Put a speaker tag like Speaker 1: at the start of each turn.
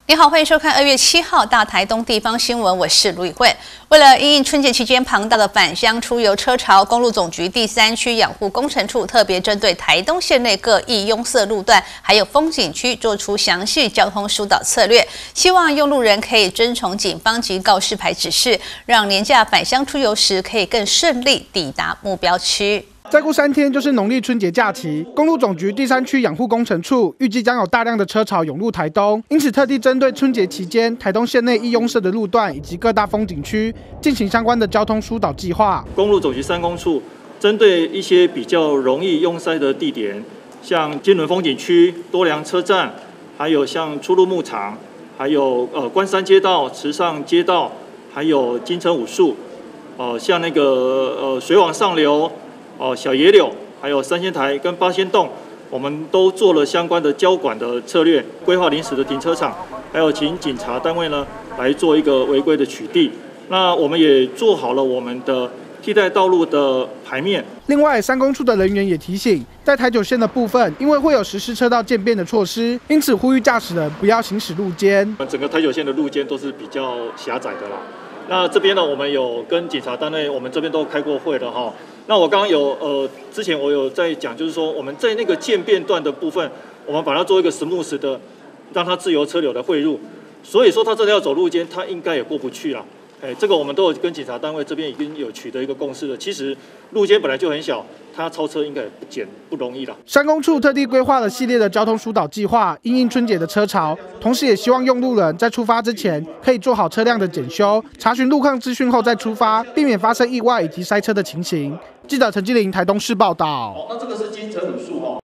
Speaker 1: 你好，欢迎收看2月7号大台东地方新闻，我是卢以慧。为了因应春节期间庞大的返乡出游车潮，公路总局第3区养护工程处特别针对台东县内各易拥塞路段，还有风景区，做出详细交通疏导策略，希望用路人可以遵从警方及告示牌指示，让年假返乡出游时可以更顺利抵达目标区。
Speaker 2: 再过3天就是农历春节假期，公路总局第3区养护工程处预计将有大量的车潮涌入台东，因此特地针对春节期间台东县内易拥塞的路段以及各大风景区进行相关的交通疏导计划。
Speaker 3: 公路总局3公处针对一些比较容易拥塞的地点，像金轮风景区、多良车站，还有像出入牧场，还有关山街道、池上街道，还有金城武术，像那个水往上流。 小野柳，还有三仙台跟八仙洞，我们都做了相关的交管的策略，规划临时的停车场，还有请警察单位呢来做一个违规的取缔。那我们也做好了我们的替代道路的排面。
Speaker 2: 另外，3公处的人员也提醒，在台9线的部分，因为会有实施车道渐变的措施，因此呼吁驾驶人不要行驶路肩。
Speaker 3: 整个台9线的路肩都是比较狭窄的啦。 那这边呢，我们有跟警察单位，我们这边都开过会了哈。那我刚刚有之前我有在讲，就是说我们在那个渐变段的部分，我们把它做一个 smooth 的，让它自由车流的汇入。所以说他真的要走路肩，他应该也过不去啦。这个我们都有跟警察单位这边已经有取得一个共识了。其实路肩本来就很小，他超车应该也不容易啦。
Speaker 2: 3公处特地规划了系列的交通疏导计划，因应春节的车潮，同时也希望用路人在出发之前可以做好车辆的检修，查询路况资讯后再出发，避免发生意外以及塞车的情形。记者陈基玲台东市报道。
Speaker 4: 那这个是金城武术哦。